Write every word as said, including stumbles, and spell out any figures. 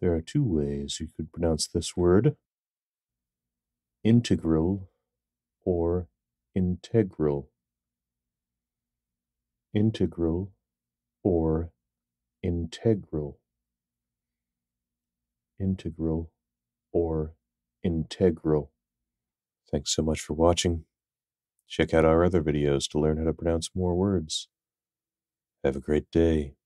There are two ways you could pronounce this word: integral or integral. Integral or integral. Integral or integral. Thanks so much for watching. Check out our other videos to learn how to pronounce more words. Have a great day.